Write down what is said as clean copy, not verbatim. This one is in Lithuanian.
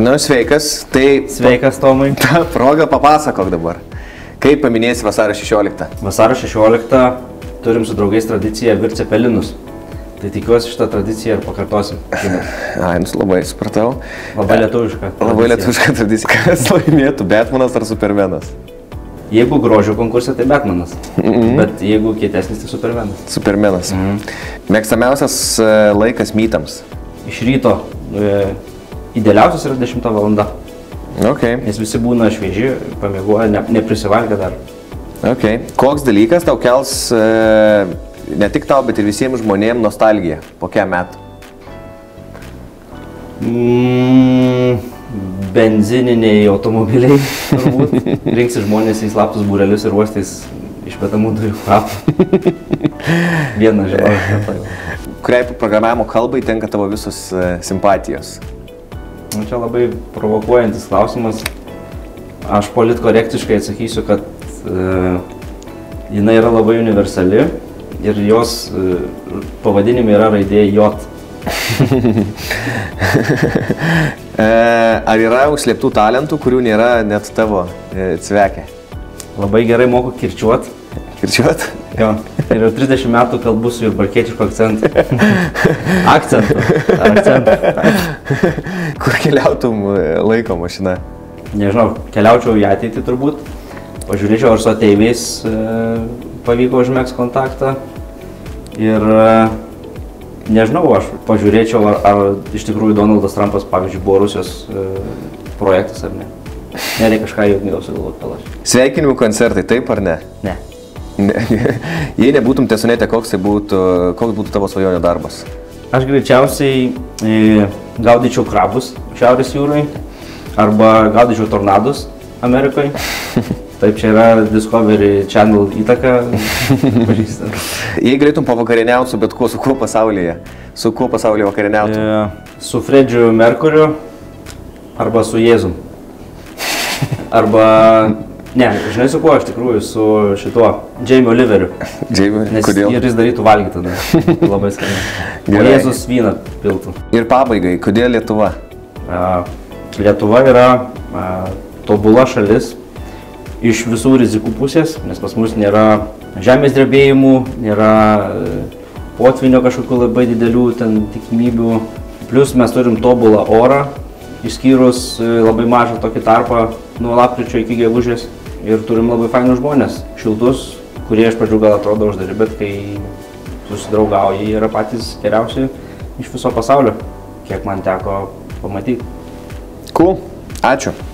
Nu, sveikas. Tai Sveikas, Tomai. Ta proga papasakok dabar. Kaip paminėsi vasario 16? Vasario 16 turim su draugais tradiciją virti cepelinus. Tai tikiuosi šitą tradiciją ir pakartosim. Ai, labai supratau. Labai lietuviška. Labai lietuviška tradicija. Kas laimėtų, Batmanas ar Supermanas? Jeigu grožio konkursė, tai Batmanas. Bet jeigu kietesnis, tai Supermanas. Supermanas. Mėgstamiausias laikas mytams? Iš ryto idealiausias yra 10 valanda. Okay. Nes visi būna švieži, pamiegoja, neprisivalgę dar. Okay. Koks dalykas tau kels, ne tik tau, bet ir visiems žmonėms nostalgiją? Po kiek metų? Benzininiai automobiliai, turbūt. Rinksi žmonės į slaptus būrelius ir uostys išmetamų dujų kvapą. Vieną žinau. Kuriai programavimo kalbai tenka tavo visos simpatijos? Čia labai provokuojantis klausimas. Aš politkorektiškai atsakysiu, kad jinai yra labai universali ir jos pavadinime yra raidė J. Ar yra užslėptų talentų, kurių nėra net tavo cvekė? Labai gerai moku kirčiuot. Kirčiuot? Jo. Ir jau 30 metų kalbu su jurbarkietišku akcentu. Akcentu. Kur keliautum laiko mašina? Nežinau, keliaučiau į ateitį turbūt. Pažiūrėčiau, ar su ateiviais pavyko užmegzti kontaktą. Ir nežinau, aš pažiūrėčiau, ar iš tikrųjų Donaldas Trumpas, pavyzdžiui, buvo Rusijos projektas ar ne. Nereikia kažką jau sugalvoti palašiai. Sveikinimų koncertai, taip ar ne? Ne. Jei nebūtum Tesonete, koks būtų tavo svajonių darbas? Aš greičiausiai gaudyčiau krabus Šiaurės jūrai arba gaudyčiau tornadus Amerikoje. Taip, čia yra Discovery Channel įtaka. Jei galėtum pavakarieniauti su bet kuo, su kuo pasaulyje vakarieniautum? Su Fredžiu Merkuriu arba su Jėzum. Arba... Ne, žinai su kuo iš tikrųjų, su šituo Jamie Oliveriu. Jamie, kodėl? Ir jis darytų valgyti tada. Labai skaniai. O Jėzus vyną piltų. Ir pabaigai, kodėl Lietuva? Lietuva yra tobula šalis iš visų rizikų pusės, nes pas mus nėra žemės drebėjimų, nėra potvynio kažkokių labai didelių ten tikimybių. Plius mes turim tobulą orą, išskyrus labai mažą tokį tarpą nuo lapkričio iki gegužės. Ir turim labai fainus žmonės, šiltus, kurie iš pradžių gal atrodo uždari, bet kai susidraugauja, jie yra patys geriausi iš viso pasaulio, kiek man teko pamatyti. Cool, ačiū.